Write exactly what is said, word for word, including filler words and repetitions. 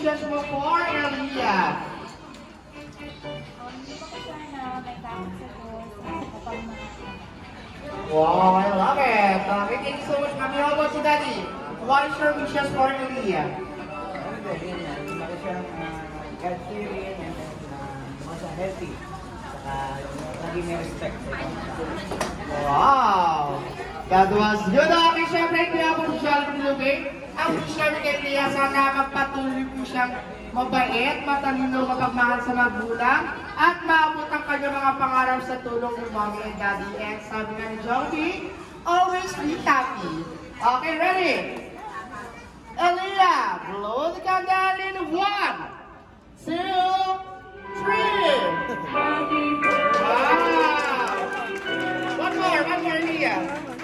wishes mo for Elia? Hindi ko sana may takot sa Diyos at kapagmahal. Wow, I love it. Okay, thank you so much, Mami. How about you, Daddy? What is your wishes for Elia? Lumaki siyang God-fearing and then masa healthy. Saka lagi may respect sa ibang tao. Wow! That was good. Okay, syempre, kaya po siya lumig. Ang wish namin kay Elia, sana magpatuloy po siyang mabait, matalino, mapagmahal sa magulang, at maabot ang kanyang mga pangarap sa tulong ng mommy and daddy. And sabi nga ni Joby, always be happy. Okay, ready? Elia, blow the candle in one, two, three. Wow! One more, one more, Elia.